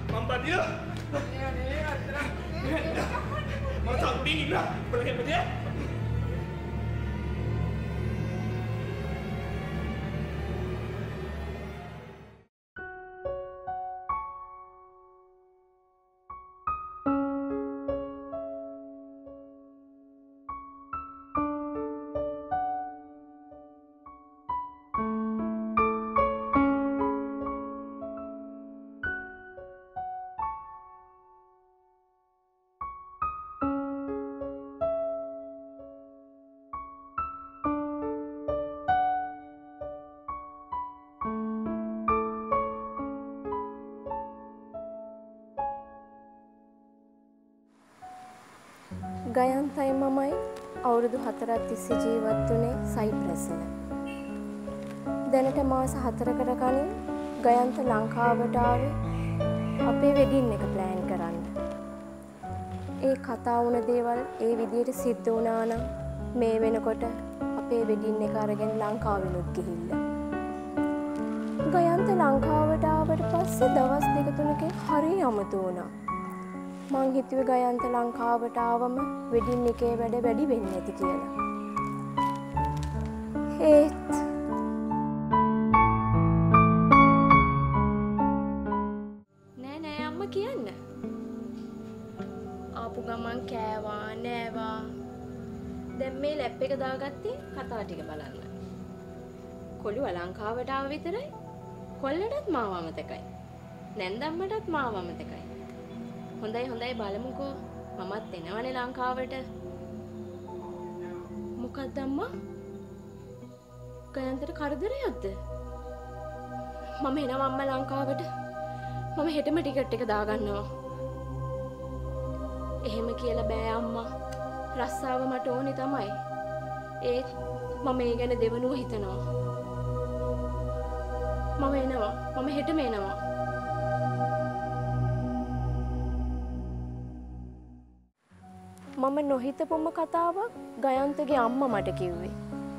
Mampa dia. Masak dingin lah. Boleh dia? ගයන්තයි මමයි අවුරුදු 4ක් තිස්සේ ජීවත් වුණේ සයිප්‍රස් වල. දැනට මාස 4කට කලින් ගයන්ත ලංකාවට ආවේ අපේ වෙඩින් එක ප්ලෑන් කරන්න. ඒ කතා වුණ දේවල් ඒ විදියට සිද්ධ වුණා නම් මේ වෙනකොට අපේ වෙඩින් එක අරගෙන ලංකාවෙනුත් ගිහිල්ලා. ගයන්ත ලංකාවට ආවට පස්සේ දවස් දෙක තුනකින් හරිය අමතු වුණා. මං හිතුවේ ගයන්ත ලංකාවට ආවම වෙඩින් එකේ වැඩ වැඩි වෙන්නේ නැති කියලා. ඒත් නෑ අම්මා කියන්න. ආපු ගමන් කෑවා නෑවා. දැන් මේ ලැප් එක දාගත්තේ කතා ටික බලන්න. කොළුව ලංකාවට ආව විතරයි. කොල්ලටත් මාව අමතකයි. නැන්දම්මටත් මාව අමතකයි. හොඳයි බලමුකෝ මමත් එනවනේ ලංකාවට. මොකක්ද අම්මා? ගයන්තට කරදරයක්ද? මම එනවා අම්මා ලංකාවට. මම හෙටම ටිකට් එක දාගන්නවා. එහෙම කියලා බෑ අම්මා. රස්සාව මට ඕනේ තමයි. ඒත් මම ඒ ගැන දෙවනුව හිතනවා. මම එනවා. මම හෙටම එනවා. මම නොහිතපුම කතාවක් ගයන්තගේ අම්මා මට කිව්වේ.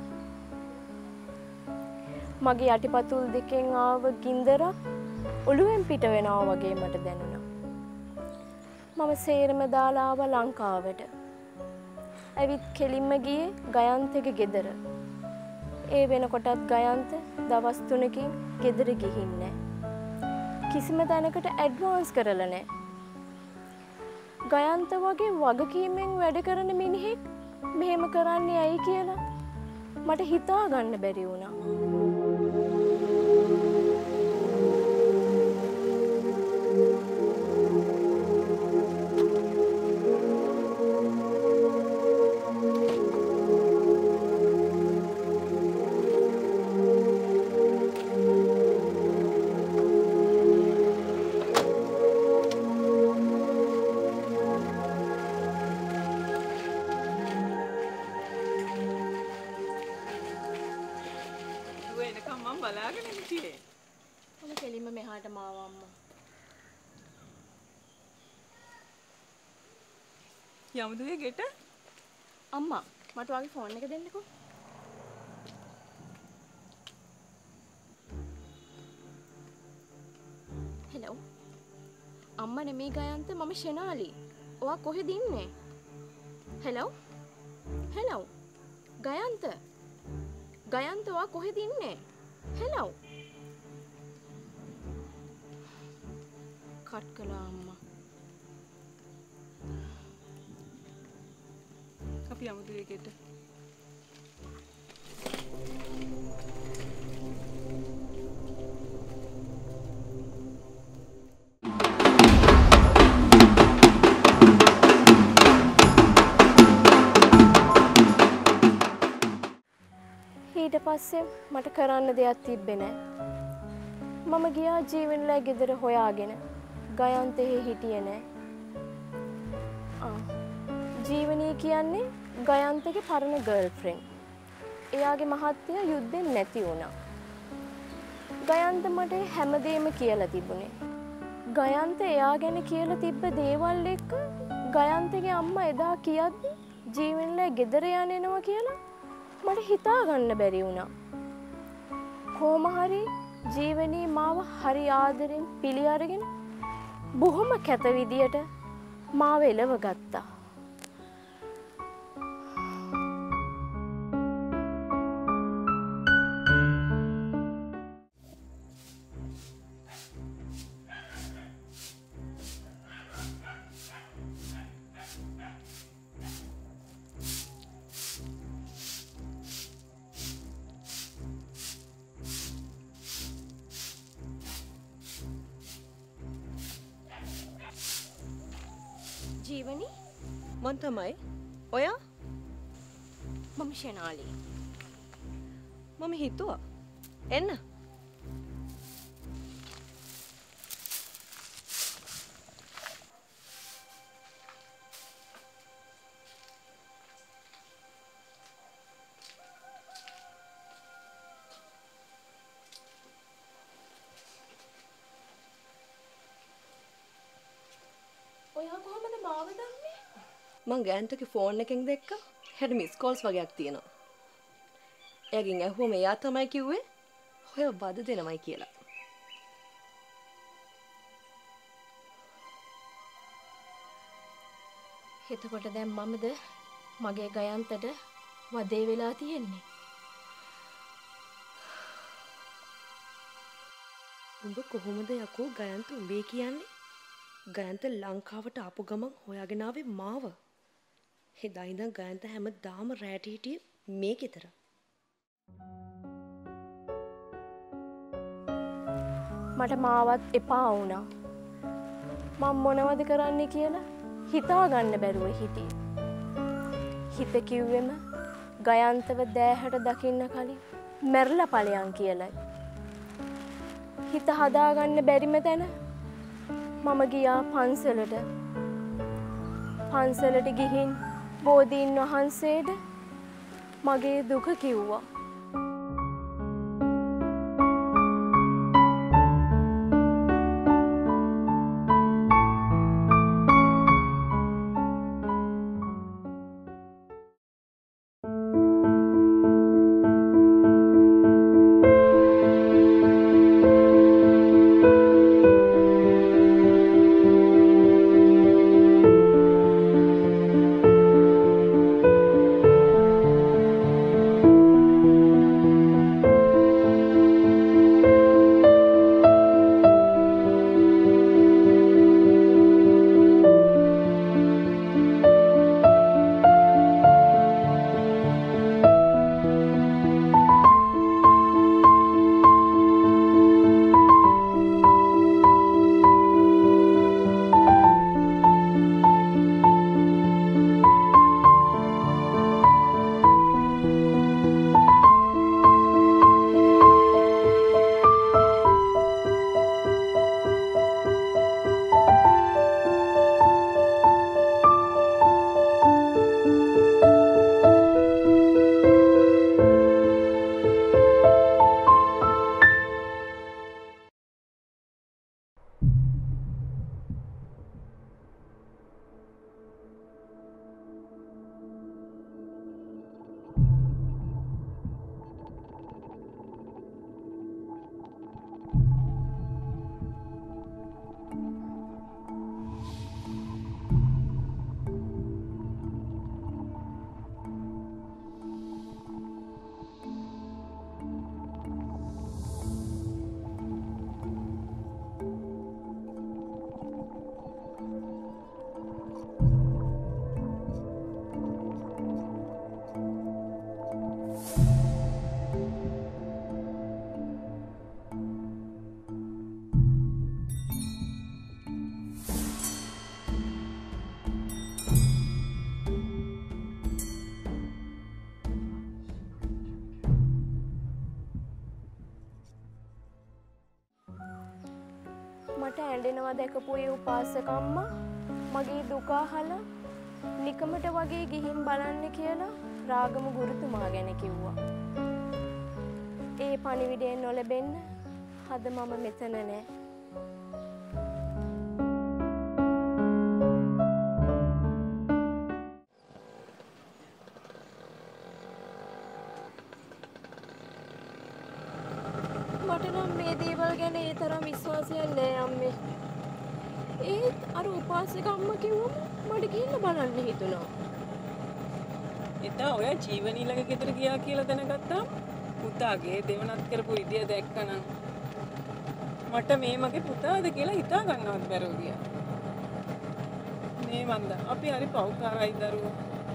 මගේ යටිපතුල් දෙකෙන් ආව ගින්දරක් ඔළුවෙන් පිට වෙනවා වගේ මට දැනුණා. මම සේරම දාලා ආව ලංකාවට. ඇවිත් කෙලින්ම ගියේ ගයන්තගේ ගෙදර. ඒ වෙනකොටත් ගයන්ත දවස් 3කින් ගෙදර ගිහින් නැහැ. කිසිම තැනකට ඇඩ්වාන්ස් කරලා නැහැ. ගයන්ත වගේ වගකීමෙන් වැඩ කරන මිනිහෙක් මෙහෙම කරන්නේ ඇයි කියලා මට හිතා ගන්න බැරි වුණා. යමුදුවේ ගෙට අම්මා මට ඔයාගේ ෆෝන් එක දෙන්නකෝ. හෙලෝ අම්මා නෙමෙයි ගයන්ත මම ෂෙනාලි. ඔයා කොහෙද ඉන්නේ? හෙලෝ ගයන්ත ඔයා කොහෙද ඉන්නේ? හෙලෝ කට් කළා අම්මා. අපි යමුදුවේ ගෙට. ඊට පස්සේ මට කරන්න දෙයක් තිබ්බේ නෑ. මම ගියා ජීවන්ලා ගෙදර හොයාගෙන. ගයන්තේ හිටියේ නෑ. ජීවනී කියන්නේ ගයන්තගේ පරණ ගර්ල්ෆ්‍රෙන්ඩ්. එයාගේ මහත්තයා යුද්ධෙන් නැති වුණා. ගයන්ත මට හැමදේම කියලා තිබුණේ. ගයන්ත එයා ගැන කියලා තිබ්බ දේවල් එක්ක ගයන්තගේ අම්මා එදා කියද්දි ජීවන්ලා ගෙදර යන්නේනවා කියලා මට හිතා ගන්න බැරි වුණා. කොහොම හරි ජීවනී මාව හරි ආදරෙන් පිළි අරගෙන බොහොම කැත විදියට මාව එලව ගත්තා. ජීවනි මං තමයි. ඔයා? මම ෂෙනාලි. මම හිතුවා. එන්න. ඔයා කොහොමද මාව දන්නේ? මං ගෑන්ටගේ ෆෝන් එකෙන් දැක්කා. හෙට මිස් කෝල්ස් වගේක් තියෙනවා. එයාගෙන් ඇහුවම එයා තමයි කිව්වේ ඔය බද දෙනවයි කියලා. එතකොට දැන් මමද මගේ ගයන්තට වදේ වෙලා තියෙන්නේ. උඹ කොහොමද යකෝ ගයන්ත උඹේ කියන්නේ? ගයන්ත ලංකාවට ආපු ගමන් හොයාගෙන ආවේ මාව. එදා ඉඳන් ගයන්ත හැමදාම රැට හිටියේ මේ ගෙදර. මට මාවත් එපා වුණා. මම මොනවද කරන්න කියලා හිතා ගන්න බැරුව හිටියේ. හිත කිව්වෙම ගයන්තව දෑහැට දකින්න කලින් මැරලා ඵලයන් කියලයි. හිත හදාගන්න බැරිම තැන මම ගියා පන්සලට. පන්සලට ගිහින් බෝධීන් වහන්සේට මගේ දුක කිව්වා. මට ඇඬෙනවා දැකපු ඒ උපාසකම්මා මගේ දුක අහලා නිකමට වගේ ගිහින් බලන්න කියලා රාගම ගුරුතුමා ගැන කිව්වා. ඒ පණිවිඩය නොලැබෙන්න අද මම මෙතන නෑ. මට නම් මේ දේවල් ගැන ඒ තරම් විශ්වාසයක් නෑ අම්මේ. ඒත් අර උපාසක අම්මා කිව්වම මට ගිහින් බලන්න හිතුණා. එදා ඔය ජීවනීලගේ ගෙදර ගියා කියලා දැනගත්තා. පුතාගේ දෙවනත් කරපු විදිය දැක්කනම් මට මේ මගේ පුතාද කියලා හිතා ගන්නවත් බැරුව ගියා. මේ මන්ද අපි හරි පව්කාරයි දරුවෝ.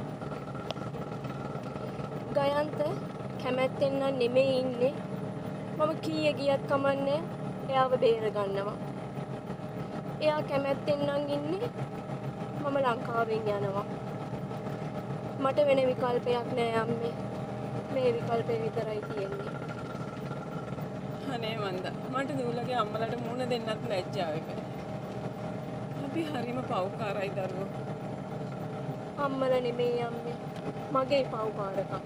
ගයන්ත කැමැත්තෙන් නම් නෙමෙයි ඉන්නේ. මම කීයේ ගියත් කමන්නේ එයාව බේර ගන්නවා. එයා කැමැත්තෙන් නම් ඉන්නේ මම ලංකාවෙන් යනවා. මට වෙන විකල්පයක් නෑ අම්මේ. මේ විකල්පේ විතරයි තියෙන්නේ. අනේ මන්ද මට දූලගේ අම්මලාට මුණ දෙන්නත් ලැජ්ජාව එක. අපි හරිම පව්කාරයි දරුවෝ. අම්මලා නෙමෙයි අම්මේ. මගේ පව්කාරකම්.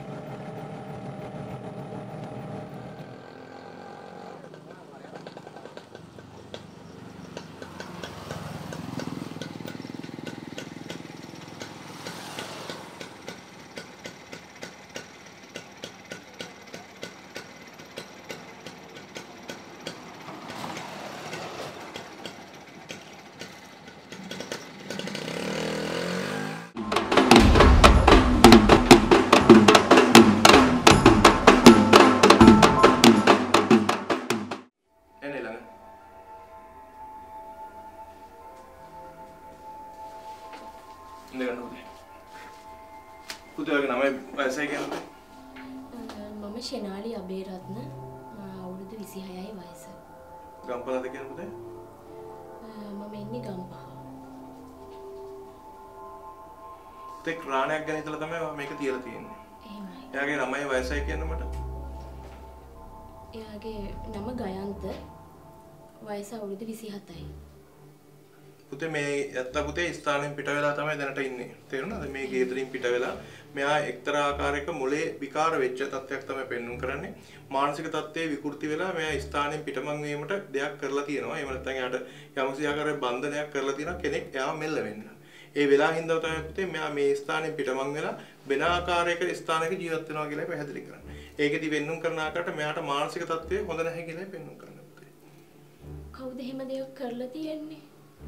පුතාගේ නම වයසයි කියන්නේ? මම ෂෙනාලි අබේරත්න. අවුරුදු 26යි වයස. ගම්පලද කියන්නේ පුතේ? මම ඉන්නේ ගම්පහ. තේ ක්‍රාණයක් ගැන හිතලා තමයි මේක තියලා තියෙන්නේ. එහෙමයි. එයාගේ ළමයි වයසයි කියන්නේ මට? එයාගේ නම ගයන්ත. වයස අවුරුදු 27යි. පුතේ මේ යත්තා පුතේ ස්ථානෙන් පිට වෙලා තමයි දැනට ඉන්නේ. තේරුණාද? මේ ගෙදරින් පිට වෙලා මෙයා එක්තරා ආකාරයක මොලේ විකාර වෙච්ච තත්ත්වයක් තමයි පෙන්වන්න කරන්නේ. මානසික තත්ත්වයේ විකෘති වෙලා මෙයා ස්ථානෙන් පිටමං වීමට දෙයක් කරලා තියෙනවා. එහෙම නැත්නම් එයාට යම්කිසි ආකාරයක බන්ධනයක් කරලා තියෙනවා කෙනෙක් එයා මෙල්ල වෙන්න. ඒ වෙලා හින්දා තමයි පුතේ මෙයා මේ ස්ථානෙන් පිටමං වෙලා වෙන ආකාරයක ස්ථානයක ජීවත් වෙනවා කියලා පැහැදිලි කරන්නේ. ඒකෙදි වෙන්නුම් කරන ආකාරයට මෙයාට මානසික තත්ත්වය හොඳ නැහැ කියලා පෙන්වන්න කරන්නේ පුතේ. කවුද එහෙම දෙයක් කරලා තියෙන්නේ?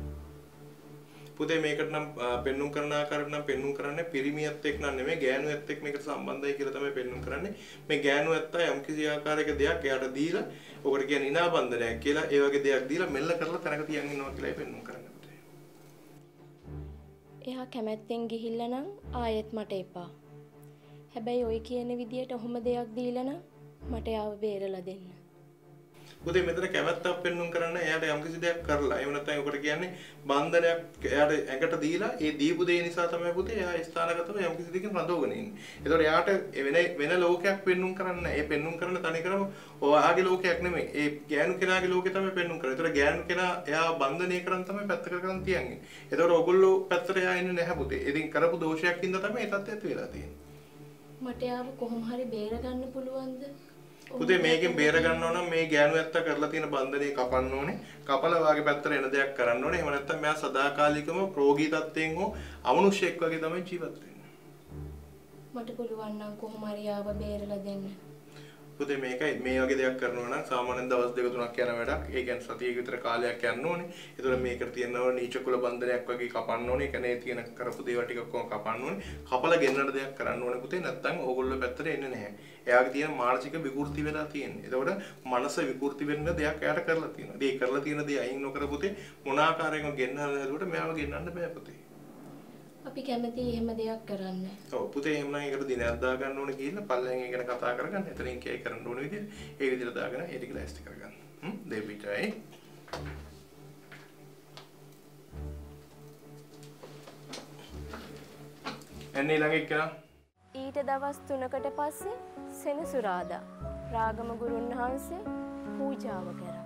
පුතේ මේකට නම් පෙන්눔 කරන ආකාරයට නම් පෙන්눔 කරන්නේ පිරිමියත් එක්ක නම් නෙමෙයි ගෑනුවත් එක්ක මේකට සම්බන්ධයි කියලා තමයි පෙන්눔 කරන්නේ. මේ ගෑනුවත් අය යම්කිසි ආකාරයක දෙයක් එයාට දීලා ඔකට කියන්නේ ඉනාබන්ධනයක් කියලා ඒ වගේ දෙයක් දීලා මෙල්ල කරලා තැනක තියන් ඉන්නවා කියලා පෙන්눔 කරන්නේ පුතේ. එයා කැමැත්තෙන් ගිහිල්ලා නම් ආයෙත් මට එපා. හැබැයි ඔය කියන විදියට ඔහොම දෙයක් දීලා නම් මට යාව බේරලා දෙන්න. පුතේ මෙතන කැමැත්තක් පෙන්눔 කරන්න එයාට යම්කිසි දෙයක් කරලා එහෙම නැත්නම් ඔකට කියන්නේ බන්ධනයක් එයාට ඇඟට දීලා ඒ දීපු දේ නිසා තමයි පුතේ එයා ස්ථානගතව යම්කිසි දෙයකින් රඳවගෙන ඉන්නේ. ඒතකොට එයාට වෙන ලෝකයක් පෙන්눔 කරන්න ඒ පෙන්눔 කරන තනිකරම ඔයාගේ ලෝකයක් නෙමෙයි. ඒ ගෑනු කෙනාගේ ලෝකේ තමයි පෙන්눔 කරන්නේ. ඒතකොට ගෑනු කෙනා එයා බන්ධනය කරන් තමයි පැත්තකට කරන් තියන්නේ. ඒතකොට ඔයගොල්ලෝ පැත්තට එයා ඉන්නේ නැහැ පුතේ. ඉතින් කරපු දෝෂයක් හින්දා තමයි ඒ තත්ත්වයට වෙලා තියෙන්නේ. මට යාව කොහොම හරි බේර ගන්න පුළුවන්ද? පුතේ මේකෙන් බේර ගන්නව නම් මේ ගෑනු ඇත්ත කරලා තියෙන බන්ධනේ කපන්න ඕනේ. කපලා වාගේ පැත්තට එන දෙයක් කරන්න ඕනේ. එහෙම නැත්නම් මෙයා සදාකාලිකව රෝගී තත්ත්වයෙන් හෝ අමනුෂ්‍යෙක් වගේ තමයි ජීවත් වෙන්නේ. මට පුළුවන් නම් කොහොම හරි යාව බේරලා දෙන්න. පුතේ මේකයි මේ වගේ දෙයක් කරනවා නම් සාමාන්‍යයෙන් දවස් දෙක තුනක් යන වැඩක්. ඒ කියන්නේ සතියක විතර කාලයක් යන්න ඕනේ. ඒතකොට මේකට තියෙනවා නීච කුල බන්ධනයක් වගේ කපන්න ඕනේ. කනේ තියෙන කරපු දේවල් ටික ඔක්කොම කපන්න ඕනේ. කපලා ගෙන්නන දෙයක් කරන්න ඕනේ පුතේ. නැත්නම් ඕගොල්ලෝ පැත්තට එන්නේ නැහැ. එයාගේ තියෙන මානසික විකෘති වෙලා තියෙන්නේ. ඒතකොට මනස විකෘති වෙන්න දෙයක් එයාට කරලා තියෙනවා. ඒ කරලා තියෙන දේ අයින් නොකර පුතේ මොන ආකාරයකින් ගෙන්නන්න හැදුවට මෙයාව ගෙන්නන්න බෑ පුතේ. අපි කැමති එහෙම දෙයක් කරන්න. ඔව් පුතේ එහෙම නම් ඒකට දිනයක් දා ගන්න ඕනේ කියලා පල්ලෙන් ඒ ගැන කතා කරගන්න. එතනින් කේ කරන්න ඕනේ විදිහට ඒ විදිහට දාගෙන ඒ ටික ලෑස්ති කරගන්න. දෙපිටයි. එන්නේ ළඟ එක්කලා ඊට දවස් 3කට පස්සේ සෙනසුරාදා රාගම ගුරුන් වහන්සේ පූජාව කරා.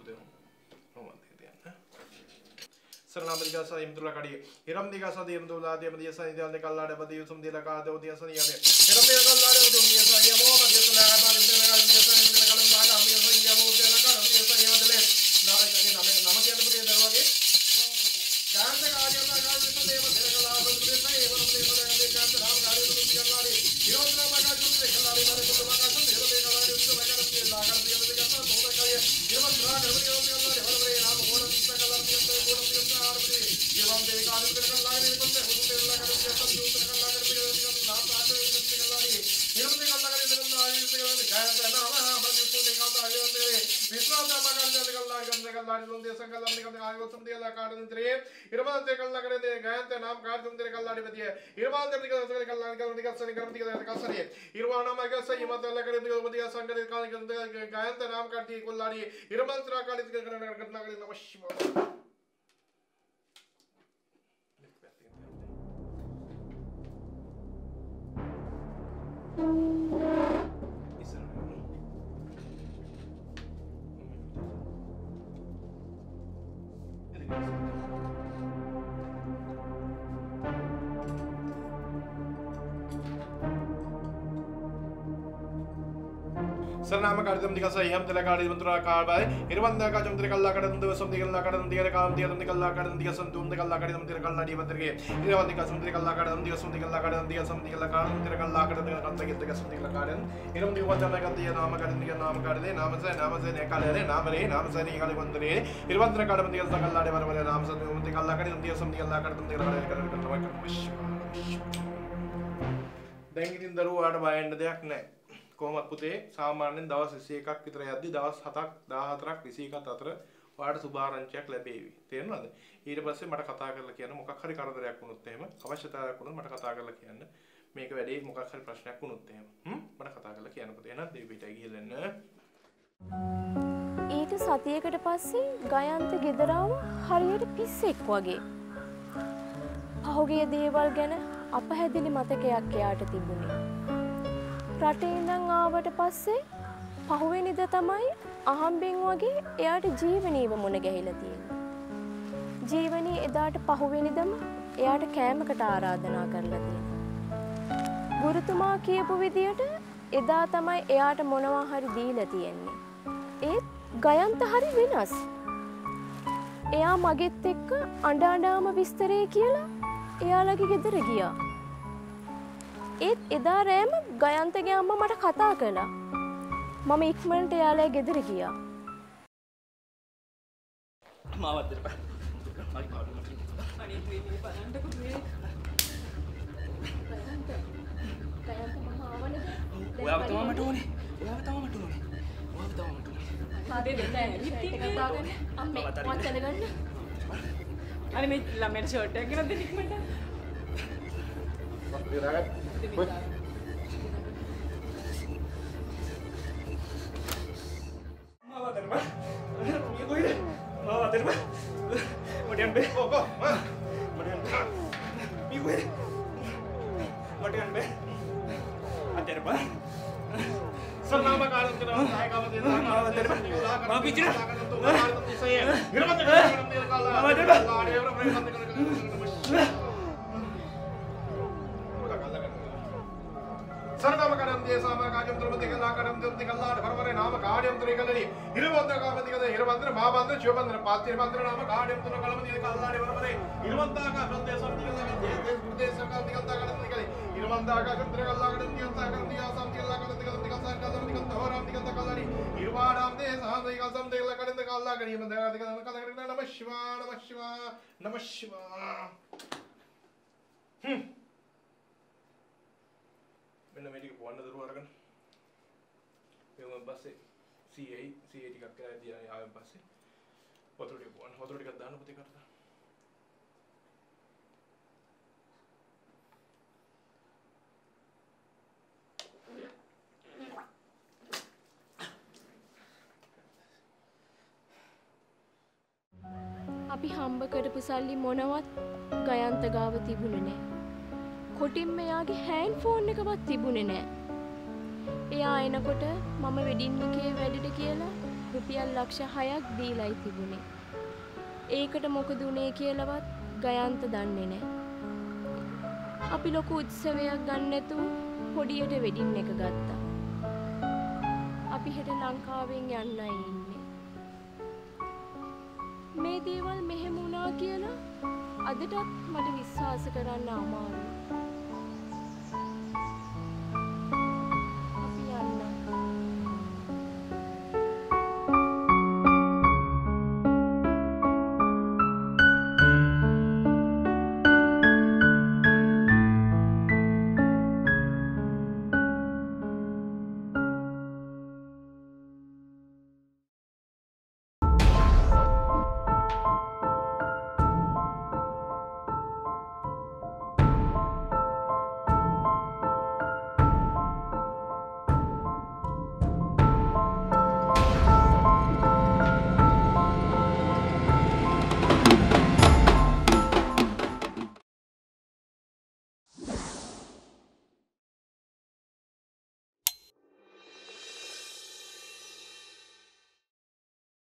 පුතේ. කොහොමද කියන්නේ? සරණාමරිකා සායම් තුල කඩිය. ඉරම් දිගා සදියම් දුලාදී මදිය සනිදල් දෙකල්ලාඩ බදිය සුම් දිලා කාදෝ දිය සනියනේ. ඉරම් දිගා කල්ලාඩ උදුම් දිය සනිය මොම දිය සනා බාදිය සනා දිය සනිය කලම් බාග අම්මිය සනිය මොම දෙන කරම් දිය සනිය වදලේ. නායකගේ නම කියන්න පුතේ දරුවගේ. ගාන්ත කාර්යය ගාන්ත දේව දෙකලා බදුදේ නෑ ඒවම දේවලගේ ගාන්ත නාම කාර්යය දුක් කියනවානේ. ඉරෝත්‍රා මගා දුක් දෙකලාරි බර දුක් මගා සම් දේව දෙකලාරි දුක් මගා දිය ලාකර දිය දෙකලා මොම කාර්යය. ඉරම ත්‍රා ගමනිය දෙකලාරි වරවරේ නාම හොරම් දෙකලාරි දිය හොරම් දිය ආරම්භේ. इरम दे काल कर लागे ने बंदे हुन दे लगा कर सब दूत कर लागे पे नाम आते हैं कर लागे इरम दे काल लागे ने लागे पे गाय ना ना बंद को दे काल लागे ने विश्वास ना कर दे कर लागे लोग दे संगल हमने कर आगे सम दे ला काट दे इरम दे कर लागे ने गाय ते नाम काट तुम दे कर लागे बदिए इरम दे कर लागे कर सनी कर सनी इरवा नाम के सही मत लगा कर बदिया संगल काल गाय ते नाम काट दी को लाड़ी इरम त्रा काल कर लागे नमः सरनाम कार्यक्रम दिखा सही हम तेरा कार्य मंत्रा कार बाय इरवंदा का चंद्र कल्ला कड़न दो सम दिगला कड़न दिगला काम दिया तुम कल्ला कड़न दिया सम तुम कल्ला कड़न तुम तेरा कल्ला दी बंदर के इरवंदा का चंद्र कल्ला कड़न दिया सम दिगला कड़न दिया सम दिगला काम तेरा कल्ला कड़न दिया कंत के तेरा सम दिगला कड़न इरवंदा को वचन का दिया नाम कड़न दिया नाम कर दे नाम से ने काले दे नाम से ने काले बंदर के इरवंदा कड़न दिया कल्ला दे बरबर नाम से तुम कल्ला कड़न दिया सम दिगला कड़न तुम तेरा कड़न දැන් ඉතින් දරුවාට බයෙන්න දෙයක් නැහැ. කොහොමත් පුතේ සාමාන්‍යයෙන් දවස් 21ක් විතර යද්දි දවස් 7ක් 14ක් 21ක් අතර ඔයාලට සුභාරංචියක් ලැබේවි. තේරුණාද? ඊට පස්සේ මට කතා කරලා කියන්න මොකක් හරි කරදරයක් වුණොත් එහෙම අවශ්‍යතාවයක් වුණොත් මට කතා කරලා කියන්න. මේක වැඩේ මොකක් හරි ප්‍රශ්නයක් වුණොත් එහෙම. මට කතා කරලා කියන්න පුතේ. එහෙනම් දෙවි පිටයි ගිහලා එන්න. ඊට සතියකට පස්සේ ගයන්ත ගෙදරාව හරියට පිස්සෙක් වගේ. පහුගිය දේවල් ගැන අපහැදිලි මතකයක් එයාට තිබුණේ. රටේ ඉඳන් ආවට පස්සේ පහුවෙනිද තමයි අහම්බෙන් වගේ එයාට ජීවනීව මුණ ගැහිලා තියෙන්නේ. ජීවනී එදාට පහුවෙනිදම එයාට කෑමකට ආරාධනා කරලා තියෙනවා. ගුරුතුමා කියපු විදියට එදා තමයි එයාට මොනවා හරි දීලා තියෙන්නේ. ඒත් ගයන්ත හරි වෙනස්. එයා මගෙත් එක්ක අඬ අඬාම විස්තරේ කියලා එයාලගේ ගෙදර ගියා. ඒත් එදා රෑම ගයන්තගේ අම්මා මට කතා කළා. මම ඉක්මනට එයාලගේ ගෙදර ගියා. මාවත් දෙන්න. මගේ පාඩු මට. අනේ මේ බලන්නකො මේ. ගයන්ත මම ආවනේ. ඔයාව තමයි මට ඕනේ. ආදේ දෙන්න ඇවිත් අම්මේ මත් දැනගන්න. අනේ මේ ළමයට ෂර්ට් එකක් ගෙනත් දෙන්න ඉක්මනට. सरनामा कारण के नाम नायक आवाज देना मां पीछे सही है मेरा मत सरनामा कारण दे सामा काजम द्रवति कला कारण द्रवति कला भरवरे नाम काड्यम त्रि कलरी हिरवंद कामति कद हिरवंद महाबंद शिवबंद पाति बंद नाम काड्यम त्रि कलमति कला भरवरे हिरवंद का संदेश निकल देश प्रदेश का निकल निकले हिरवंद का चंद्र कला कारण निकल दिया सम कला कारण निकल सर निकल होराम निकल कलरी हिरवाराम दे साम निकल सम निकल कारण कला करी मंद कला नमः शिवाय नमः शिवाय नमः शिवाय මෙන්න මේ ටික පොවන්න දරුවා අරගෙන මෙවන් පස්සේ CA ටිකක් කරලා දියා ආවෙන් පස්සේ වතුර ටික පොවන්න වතුර ටිකක් දාන්න පුතේ කරලා අපි හම්බ කරපු සල්ලි මොනවත් ගයන්ත ගාව තිබුණේ නැහැ. කොටින්ම එයාගේ හෑන්ඩ් ෆෝන් එකවත් තිබුණේ නැහැ. එයා එනකොට මම වෙඩින් එකේ වැඩට කියලා රුපියල් ලක්ෂ 6ක් දීලායි තිබුණේ. ඒකට මොකද උනේ කියලාවත් ගයන්ත දන්නේ නැහැ. අපි ලොකු උත්සවයක් ගන්න නැතුව පොඩියට වෙඩින් එක ගත්තා. අපි හෙට ලංකාවෙන් යන්නයි ඉන්නේ. මේ දේවල් මෙහෙම වුණා කියලා අදටත් මට විශ්වාස කරන්න අමාරුයි.